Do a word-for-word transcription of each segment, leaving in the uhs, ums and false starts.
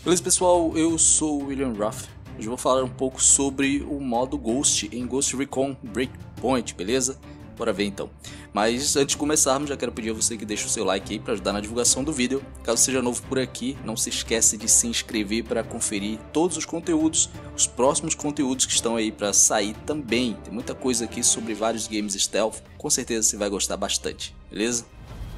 Beleza, pessoal? Eu sou o William Ruff. Hoje eu vou falar um pouco sobre o modo Ghost em Ghost Recon Breakpoint, beleza? Bora ver então. Mas antes de começarmos, já quero pedir a você que deixe o seu like aí para ajudar na divulgação do vídeo. Caso seja novo por aqui, não se esquece de se inscrever para conferir todos os conteúdos, os próximos conteúdos que estão aí para sair também. Tem muita coisa aqui sobre vários games stealth, com certeza você vai gostar bastante, beleza?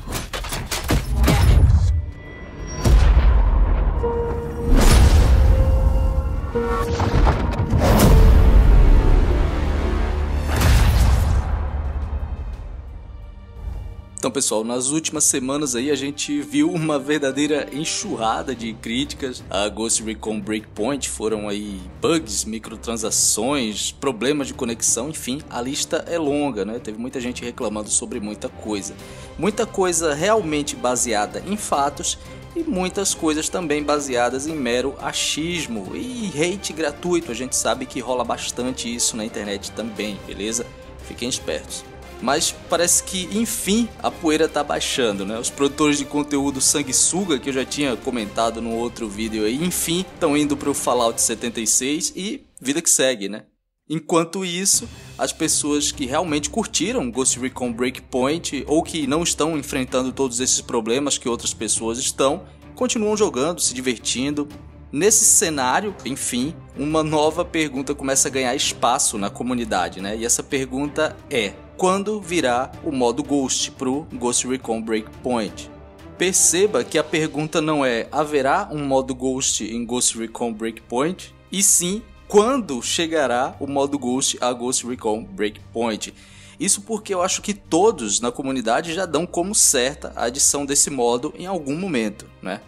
Então, pessoal, nas últimas semanas aí a gente viu uma verdadeira enxurrada de críticas a Ghost Recon Breakpoint. Foram aí bugs, microtransações, problemas de conexão, enfim, a lista é longa, né? Teve muita gente reclamando sobre muita coisa. Muita coisa realmente baseada em fatos e muitas coisas também baseadas em mero achismo e hate gratuito. A gente sabe que rola bastante isso na internet também, beleza? Fiquem espertos. Mas parece que, enfim, a poeira tá baixando, né? Os produtores de conteúdo sanguessuga, que eu já tinha comentado no outro vídeo aí, enfim, estão indo pro Fallout setenta e seis e vida que segue, né? Enquanto isso, as pessoas que realmente curtiram Ghost Recon Breakpoint ou que não estão enfrentando todos esses problemas que outras pessoas estão, continuam jogando, se divertindo. Nesse cenário, enfim, uma nova pergunta começa a ganhar espaço na comunidade, né? E essa pergunta é: quando virá o modo Ghost pro Ghost Recon Breakpoint? Perceba que a pergunta não é haverá um modo Ghost em Ghost Recon Breakpoint, e sim quando chegará o modo Ghost a Ghost Recon Breakpoint. Isso porque eu acho que todos na comunidade já dão como certa a adição desse modo em algum momento, né?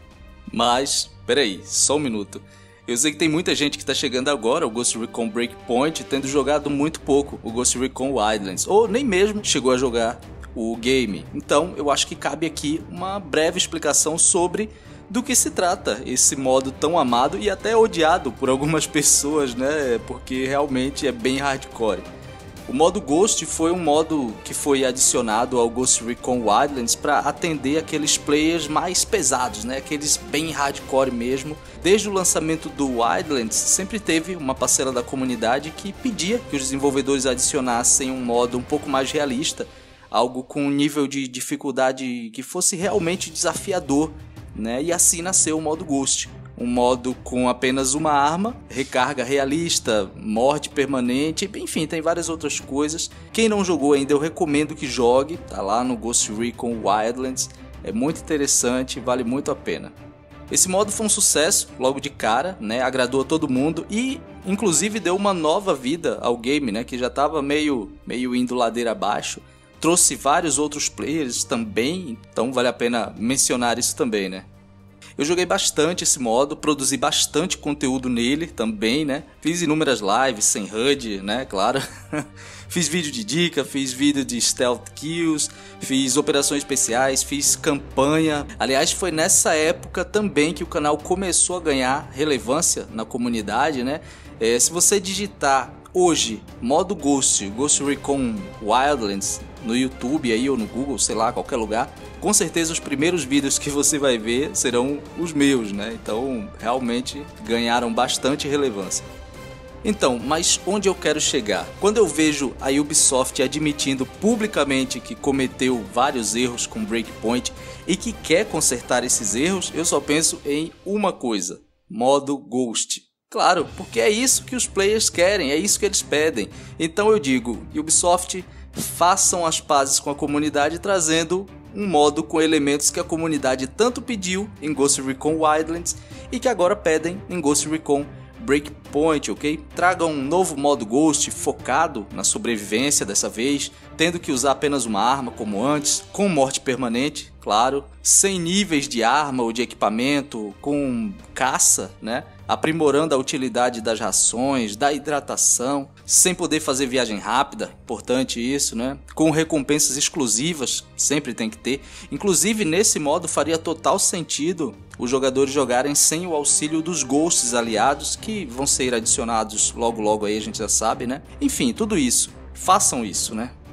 Mas, peraí, só um minuto. Eu sei que tem muita gente que está chegando agora ao Ghost Recon Breakpoint tendo jogado muito pouco o Ghost Recon Wildlands, ou nem mesmo chegou a jogar o game. Então eu acho que cabe aqui uma breve explicação sobre do que se trata esse modo tão amado e até odiado por algumas pessoas, né? Porque realmente é bem hardcore. O modo Ghost foi um modo que foi adicionado ao Ghost Recon Wildlands para atender aqueles players mais pesados, né? Aqueles bem hardcore mesmo. Desde o lançamento do Wildlands, sempre teve uma parcela da comunidade que pedia que os desenvolvedores adicionassem um modo um pouco mais realista, algo com um nível de dificuldade que fosse realmente desafiador, né? E assim nasceu o modo Ghost. Um modo com apenas uma arma, recarga realista, morte permanente, enfim, tem várias outras coisas. Quem não jogou ainda eu recomendo que jogue, tá lá no Ghost Recon Wildlands, é muito interessante, vale muito a pena. Esse modo foi um sucesso logo de cara, né? Agradou a todo mundo e inclusive deu uma nova vida ao game, né? Que já estava meio, meio indo ladeira abaixo. Trouxe vários outros players também, então vale a pena mencionar isso também, né? Eu joguei bastante esse modo, produzi bastante conteúdo nele também, né? Fiz inúmeras lives sem H U D, né? Claro. Fiz vídeo de dica, fiz vídeo de stealth kills, fiz operações especiais, fiz campanha. Aliás, foi nessa época também que o canal começou a ganhar relevância na comunidade, né? É, se você digitar hoje modo Ghost, Ghost Recon Wildlands no YouTube aí ou no Google, sei lá, qualquer lugar, com certeza os primeiros vídeos que você vai ver serão os meus, né? Então realmente ganharam bastante relevância. Então, mas onde eu quero chegar? Quando eu vejo a Ubisoft admitindo publicamente que cometeu vários erros com Breakpoint e que quer consertar esses erros, eu só penso em uma coisa: modo Ghost. Claro, porque é isso que os players querem, é isso que eles pedem. Então eu digo, Ubisoft, façam as pazes com a comunidade trazendo um modo com elementos que a comunidade tanto pediu em Ghost Recon Wildlands e que agora pedem em Ghost Recon Breakpoint, ok? Tragam um novo modo Ghost focado na sobrevivência dessa vez, tendo que usar apenas uma arma como antes, com morte permanente, claro, sem níveis de arma ou de equipamento, com caça, né? Aprimorando a utilidade das rações, da hidratação, sem poder fazer viagem rápida, importante isso, né? Com recompensas exclusivas, sempre tem que ter. Inclusive nesse modo faria total sentido os jogadores jogarem sem o auxílio dos ghosts aliados, que vão ser adicionados logo logo aí, a gente já sabe, né? Enfim, tudo isso, façam isso, né?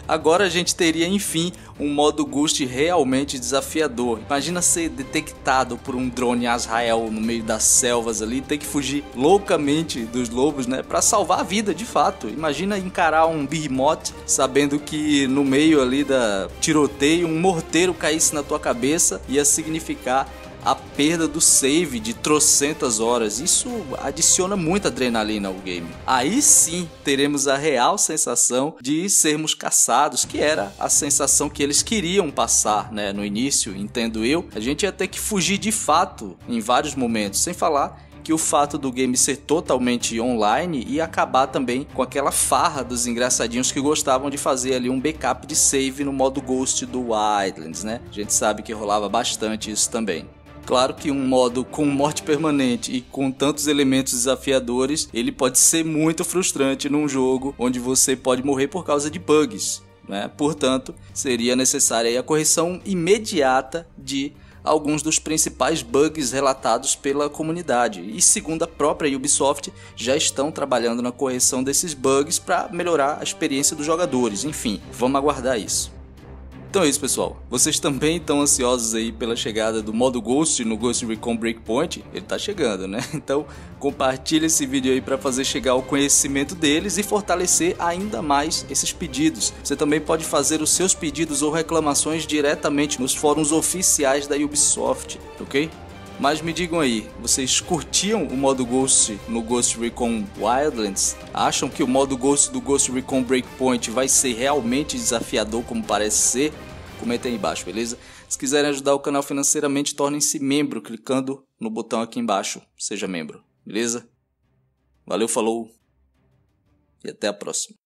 Agora a gente teria, enfim, um modo Ghost realmente desafiador. Imagina ser detectado por um drone Azrael no meio das selvas ali, ter que fugir loucamente dos lobos, né, para salvar a vida de fato. Imagina encarar um behemoth sabendo que no meio ali da tiroteio um morteiro caísse na tua cabeça, ia significar a perda do save de trocentas horas. Isso adiciona muita adrenalina ao game. Aí sim teremos a real sensação de sermos caçados, que era a sensação que eles queriam passar, né, no início, entendo eu. A gente ia ter que fugir de fato em vários momentos, sem falar que o fato do game ser totalmente online ia acabar também com aquela farra dos engraçadinhos que gostavam de fazer ali um backup de save no modo Ghost do Wildlands, né? A gente sabe que rolava bastante isso também. Claro que um modo com morte permanente e com tantos elementos desafiadores, ele pode ser muito frustrante num jogo onde você pode morrer por causa de bugs, né? Portanto, seria necessária a correção imediata de alguns dos principais bugs relatados pela comunidade. E segundo a própria Ubisoft, já estão trabalhando na correção desses bugs para melhorar a experiência dos jogadores. Enfim, vamos aguardar isso. Então é isso, pessoal. Vocês também estão ansiosos aí pela chegada do modo Ghost no Ghost Recon Breakpoint? Ele tá chegando, né? Então compartilha esse vídeo aí para fazer chegar ao conhecimento deles e fortalecer ainda mais esses pedidos. Você também pode fazer os seus pedidos ou reclamações diretamente nos fóruns oficiais da Ubisoft, ok? Mas me digam aí, vocês curtiam o modo Ghost no Ghost Recon Wildlands? Acham que o modo Ghost do Ghost Recon Breakpoint vai ser realmente desafiador como parece ser? Comentem aí embaixo, beleza? Se quiserem ajudar o canal financeiramente, tornem-se membro clicando no botão aqui embaixo, seja membro, beleza? Valeu, falou e até a próxima.